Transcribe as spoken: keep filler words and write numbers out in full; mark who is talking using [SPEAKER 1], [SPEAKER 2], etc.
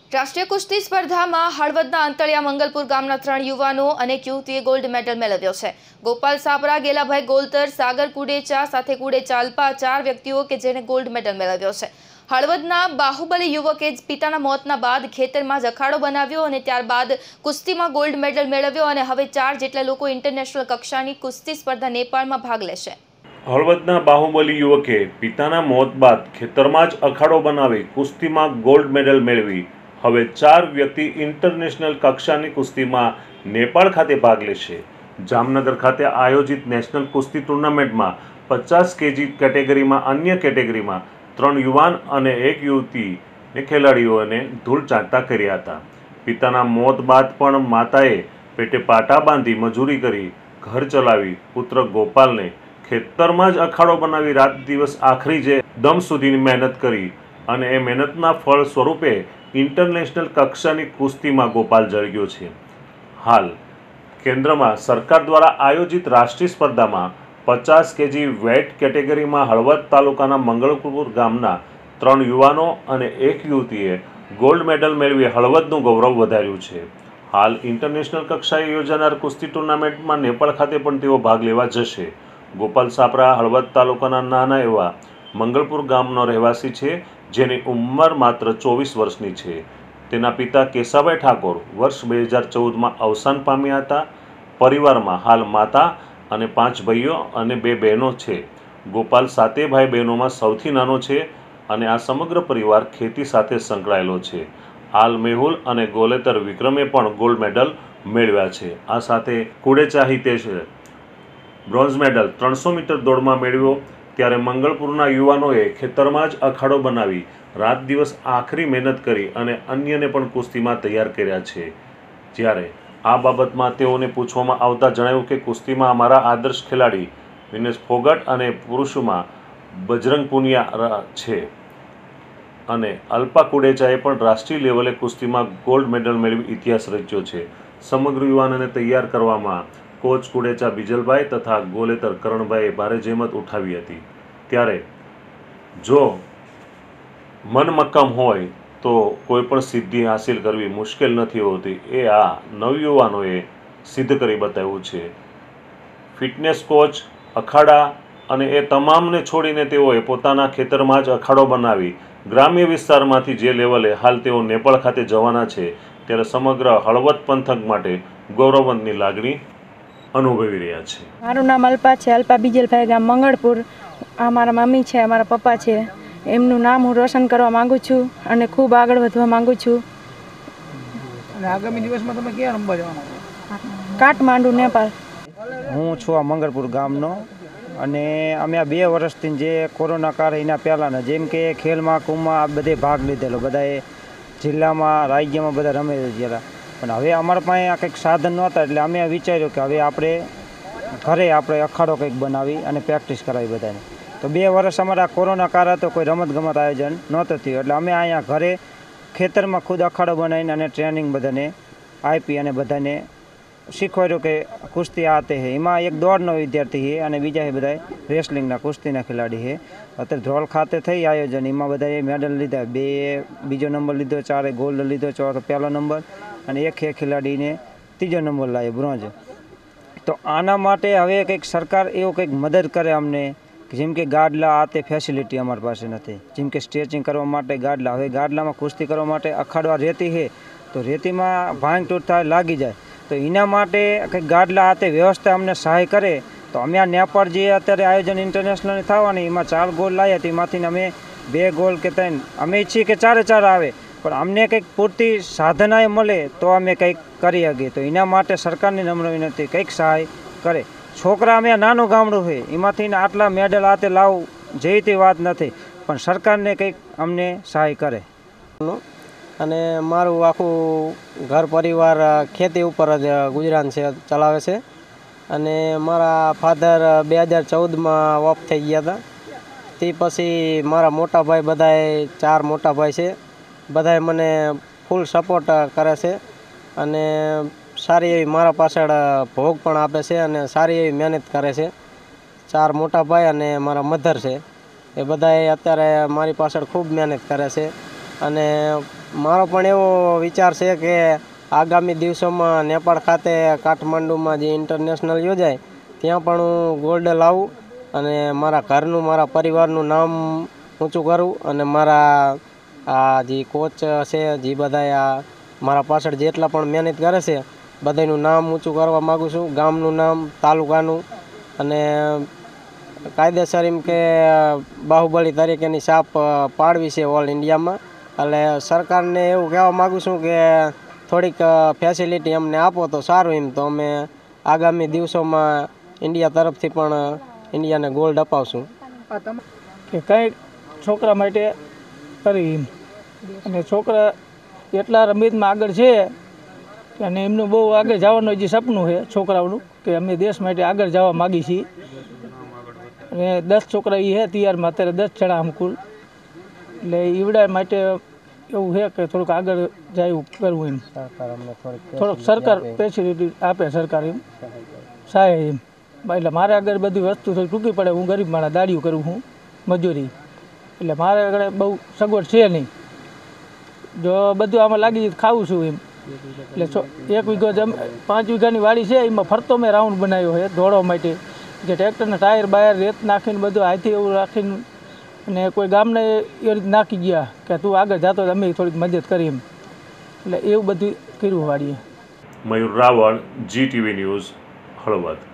[SPEAKER 1] રાષ્ટ્રીય કુસ્તી સ્પર્ધામાં હળવદના અંતળિયા મંગલપુર ગામના ત્રણ યુવાનો અને એક યુવતીએ ગોલ્ડ મેડલ મેળવ્યો છે। ગોપાલ સાપરા, ગેલાભાઈ ગોલતર, સાગર કુડેચા સાથે કુડેચા અલ્પા ચાર વ્યક્તિઓ કે જેને ગોલ્ડ મેડલ મેળવ્યો છે। હળવદના બાહુબલી યુવકે પિતાના મોતના બાદ ખેતરમાં જ અખાડો બનાવ્યો અને ત્યારબાદ કુસ્તીમાં ગોલ્ડ મેડલ મેળવ્યો અને હવે ચાર જેટલા લોકો ઇન્ટરનેશનલ કક્ષાની કુસ્તી સ્પર્ધા નેપાળમાં ભાગ લેશે।
[SPEAKER 2] હળવદના બાહુબલી યુવકે પિતાના મોત બાદ ખેતરમાં જ અખાડો બનાવી કુસ્તીમાં ગોલ્ડ મેડલ મેળવી હવે ચાર વ્યક્તિ ઇન્ટરનેશનલ કક્ષાની કુસ્તીમાં નેપાળ ખાતે ભાગ લેશે। જામનગર ખાતે આયોજિત નેશનલ કુસ્તી ટુર્નામેન્ટમાં પચાસ કેજી કેટેગરીમાં અન્ય કેટેગરીમાં ત્રણ યુવાન અને એક યુવતીને ખેલાડીઓને ધૂળ ચાટતા કર્યા હતા। પિતાના મોત બાદ પણ માતાએ પેટે પાટા બાંધી મજૂરી કરી ઘર ચલાવી પુત્ર ગોપાલને ખેતરમાં જ અખાડો બનાવી રાત દિવસ આખરી જે દમ સુધીની મહેનત કરી અને એ મહેનતના ફળ સ્વરૂપે ઇન્ટરનેશનલ કક્ષાની કુસ્તીમાં ગોપાલ જળગ્યો છે। હાલ કેન્દ્રમાં સરકાર દ્વારા આયોજિત રાષ્ટ્રીય સ્પર્ધામાં પચાસ કેજી વેટ કેટેગરીમાં હળવદ તાલુકાના મંગળપુર ગામના ત્રણ યુવાનો અને એક યુવતીએ ગોલ્ડ મેડલ મેળવી હળવદનું ગૌરવ વધાર્યું છે। હાલ ઇન્ટરનેશનલ કક્ષાએ યોજાનાર કુસ્તી ટુર્નામેન્ટમાં નેપાળ ખાતે પણ તેઓ ભાગ લેવા જશે। ગોપાલ સાપરા હળવદ તાલુકાના નાના એવા મંગળપુર ગામનો રહેવાસી છે, જેની ઉંમર માત્ર ચોવીસ વર્ષની છે। તેના પિતા કેશાભાઈ ઠાકોર વર્ષ બે હજાર ચૌદમાં અવસાન પામ્યા હતા। પરિવારમાં હાલ માતા અને પાંચ ભાઈઓ અને બે બહેનો છે। ગોપાલ સાતે ભાઈ બહેનોમાં સૌથી નાનો છે અને આ સમગ્ર પરિવાર ખેતી સાથે સંકળાયેલો છે। હાલ મેહુલ અને ગોલેતર વિક્રમે પણ ગોલ્ડ મેડલ મેળવ્યા છે। આ સાથે કુડેચા હિતેશે બ્રોન્ઝ મેડલ ત્રણસો મીટર દોડમાં મેળવ્યો। ત્યારે મંગળપુરના યુવાનોએ ખેતરમાં જ અખાડો બનાવી રાત દિવસ આખરી મહેનત કરી અને અન્યને પણ કુસ્તીમાં તૈયાર કર્યા છે। જ્યારે આ બાબતમાં તેઓને પૂછવામાં આવતા જણાવ્યું કે કુસ્તીમાં અમારા આદર્શ ખેલાડી વિનેશ ફોગટ અને પુરુષોમાં બજરંગ પુનિયા છે અને અલ્પા કુડેચાએ પણ રાષ્ટ્રીય લેવલે કુસ્તીમાં ગોલ્ડ મેડલ મેળવી ઇતિહાસ રચ્યો છે। સમગ્ર યુવાનોને તૈયાર કરવામાં કોચ કુડેચા બીજલભાઈ તથા ગોલેતર કરણભાઈએ ભારે જહેમત ઉઠાવી હતી। ત્યારે જો મન મક્કમ હોય તો કોઈ પણ સિદ્ધિ હાંસિલ કરવી મુશ્કેલ નથી હોતી, એ આ નવયુવાનોએ સિદ્ધ કરી બતાવ્યું છે। ફિટનેસ કોચ, અખાડા અને એ તમામને છોડીને તેઓએ પોતાના ખેતરમાં જ અખાડો બનાવી ગ્રામ્ય વિસ્તારમાંથી જે લેવલે હાલ તેઓ નેપાળ ખાતે જવાના છે, ત્યારે સમગ્ર હળવદ પંથક માટે ગૌરવની લાગણી અનુભવી રહ્યા છે।
[SPEAKER 3] મારું નામ અલ્પા છે, અલ્પા બીજલભાઈ, ગામ મંગળપુર। આ મારા મમ્મી છે, મારા પપ્પા છે। એમનું નામ હું રોશન કરવા માંગુ છું અને ખૂબ આગળ વધવા માંગુ છું।
[SPEAKER 4] અને આગામી દિવસમાં તમે ક્યાં રમવા જવાના છો?
[SPEAKER 3] કાઠમાંડુ, નેપાળ।
[SPEAKER 4] હું છું આ મંગળપુર ગામનો અને અમે આ બે વર્ષથી જે કોરોના કાળ એના પહેલાંના જેમ કે ખેલ મહાકુંભમાં બધે ભાગ લીધેલો, બધાએ જિલ્લામાં રાજ્યમાં બધા રમે ગયેલા, પણ હવે અમારા પાસે આ કંઈક સાધન નહોતા એટલે અમે વિચાર્યું કે હવે આપણે ઘરે આપણે અખાડો કંઈક બનાવી અને પ્રેક્ટિસ કરાવી બધાને। તો બે વર્ષ અમારા કોરોના કાળ હતો, કોઈ રમતગમત આયોજન નહોતું થયું એટલે અમે અહીંયા ઘરે ખેતરમાં ખુદ અખાડો બનાવીને અને ટ્રેનિંગ બધાને આપી અને બધાને શીખવાડ્યું કે કુસ્તી આ તે છે। એમાં એક દોડનો વિદ્યાર્થી છે અને બીજા છે બધા રેસલિંગના કુસ્તીના ખેલાડી છે। અત્યારે ધ્રોલ ખાતે થઈ આયોજન, એમાં બધાએ મેડલ લીધા, બે બીજો નંબર લીધો, ચારે ગોલ્ડ લીધો, ચોથો પહેલો નંબર અને એક એક ખેલાડીને ત્રીજો નંબર લાવ્યો, બ્રોન્ઝ। તો આના માટે હવે કંઈક સરકાર એવું કંઈક મદદ કરે અમને, જેમ કે ગાડલા આ તે ફેસિલિટી અમારી પાસે નથી, જેમ કે સ્ટ્રેચિંગ કરવા માટે ગાડલા, હવે ગાડલામાં કુસ્તી કરવા માટે અખાડવા રેતી છે તો રેતીમાં ભાંગ તૂટ થાય લાગી જાય, તો એના માટે કંઈક ગાડલા આ તે વ્યવસ્થા અમને સહાય કરે તો અમે આ નેપાળ જે અત્યારે આયોજન ઇન્ટરનેશનલ થવાની એમાં ચાર ગોલ લાવ્યા, તેમાંથી અમે બે ગોલ કે ત્રણ અમે ઈચ્છીએ કે ચારે ચાર આવે, પણ અમને કંઈક પૂરતી સાધનાએ મળે તો અમે કંઈક કરી શકીએ। તો એના માટે સરકારની નમ્ર વિનંતી કંઈક સહાય કરે। છોકરા અમે નાનું ગામડું છે એમાંથી આટલા મેડલ આતે લાવવું જેવી તે વાત નથી, પણ સરકારને કંઈક અમને સહાય કરે।
[SPEAKER 5] અને મારું આખું ઘર પરિવાર ખેતી ઉપર જ ગુજરાન છે ચલાવે છે અને મારા ફાધર બે હજાર ચૌદમાં ઓફ થઈ ગયા હતા। તે પછી મારા મોટા ભાઈ બધાએ ચાર મોટા ભાઈ છે, બધાએ મને ફૂલ સપોર્ટ કરે છે અને સારી એવી મારા પાછળ ભોગ પણ આપે છે અને સારી એવી મહેનત કરે છે। ચાર મોટા ભાઈ અને મારા મધર છે એ બધાએ અત્યારે મારી પાછળ ખૂબ મહેનત કરે છે અને મારો પણ એવો વિચાર છે કે આગામી દિવસોમાં નેપાળ ખાતે કાઠમાંડુમાં જે ઇન્ટરનેશનલ યોજાય ત્યાં પણ હું ગોલ્ડ લાવું અને મારા ઘરનું મારા પરિવારનું નામ ઊંચું કરું અને મારા આ જે કોચ છે જે બધા આ મારા પાછળ જેટલા પણ મહેનત કરે છે બધાનું નામ ઊંચું કરવા માગું છું, ગામનું નામ, તાલુકાનું, અને કાયદેસર એમ કે બાહુબલી તરીકેની છાપ પાડવી છે ઓલ ઇન્ડિયામાં. એટલે સરકારને એવું કહેવા માગું છું કે થોડીક ફેસિલિટી અમને આપો તો સારું. એમ તો અમે આગામી દિવસોમાં ઇન્ડિયા તરફથી પણ ઇન્ડિયાને ગોલ્ડ અપાવશું.
[SPEAKER 6] કે કંઈ છોકરા માટે કરી એમ, અને છોકરા એટલા રમતમાં આગળ છે અને એમનું બહુ આગળ જવાનું જે સપનું છે છોકરાઓનું કે અમે દેશ માટે આગળ જવા માગીએ છીએ. અને દસ છોકરા એ છે તૈયારમાં, અત્યારે દસ જણા અમકુલ. એટલે ઈવડા માટે એવું છે કે થોડુંક આગળ જાય એવું કરવું એમ. થોડુંક સરકાર ફેસિલિટી આપે સરકાર એમ સહાય એમ. એટલે મારે આગળ બધી વસ્તુ થોડી ટૂંકી પડે, હું ગરીબ માણસ દાડીઓ કરું હું મજૂરી, એટલે મારે આગળ બહુ સગવડ છે નહીં. જો બધું આમાં લાગી જાય ખાવું છું એમ. એટલે એક વીઘો જમ પાંચ વીઘાની વાડી છે, એમાં ફરતો મેં રાઉન્ડ બનાવ્યો છે દોડવા માટે, જે ટ્રેક્ટરના ટાયર બાયર રેત નાખીને બધું હાથે એવું રાખીને, અને કોઈ ગામને એ રીતે નાખી ગયા કે તું આગળ જતો અમે થોડીક મદદ કરી એમ. એટલે એવું બધું કર્યું વાડીએ.
[SPEAKER 2] Mayur Raval, GTV news, Halvad.